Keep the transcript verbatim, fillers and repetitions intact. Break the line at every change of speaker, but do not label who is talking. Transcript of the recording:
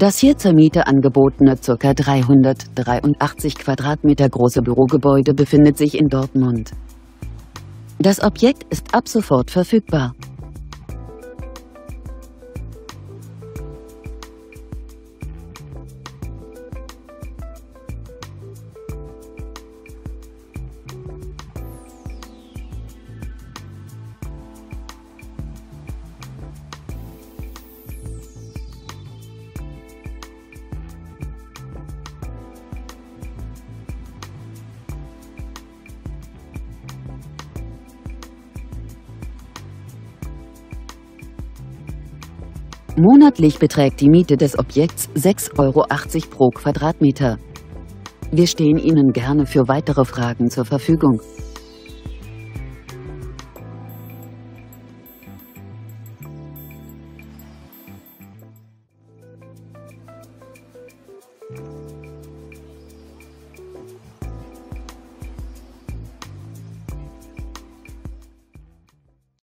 Das hier zur Miete angebotene ca. dreihundertdreiundachtzig Quadratmeter große Bürogebäude befindet sich in Dortmund. Das Objekt ist ab sofort verfügbar. Monatlich beträgt die Miete des Objekts sechs Euro achtzig pro Quadratmeter. Wir stehen Ihnen gerne für weitere Fragen zur Verfügung.